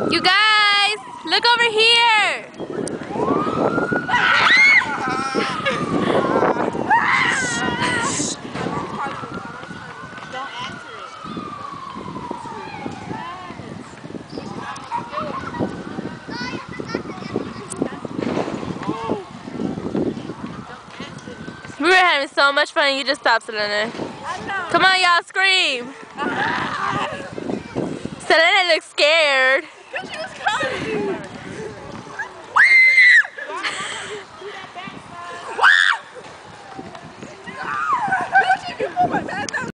You guys, look over here. We were having so much fun and you just stopped, Selena. Come on, y'all, scream. Selena looks scared.